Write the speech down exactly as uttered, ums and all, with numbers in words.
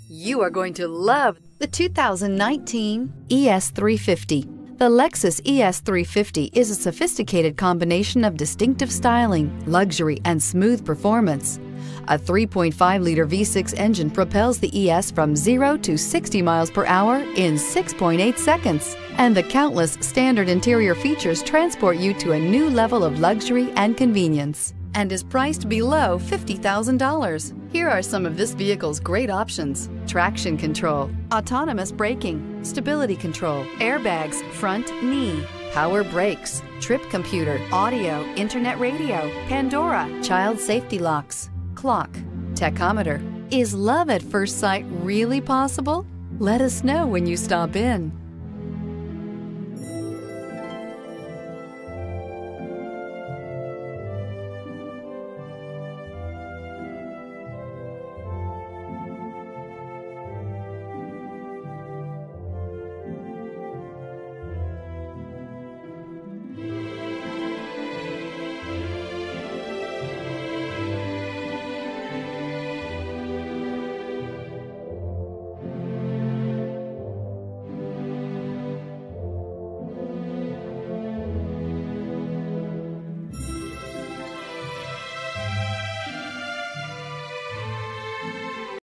You are going to love the two thousand nineteen E S three fifty. The Lexus E S three fifty is a sophisticated combination of distinctive styling, luxury, and smooth performance. A three point five liter V six engine propels the E S from zero to sixty miles per hour in six point eight seconds. And the countless standard interior features transport you to a new level of luxury and convenience, and is priced below fifty thousand dollars. Here are some of this vehicle's great options: traction control, autonomous braking, stability control, airbags, front knee, power brakes, trip computer, audio, internet radio, Pandora, child safety locks, clock, tachometer. Is love at first sight really possible? Let us know when you stop in.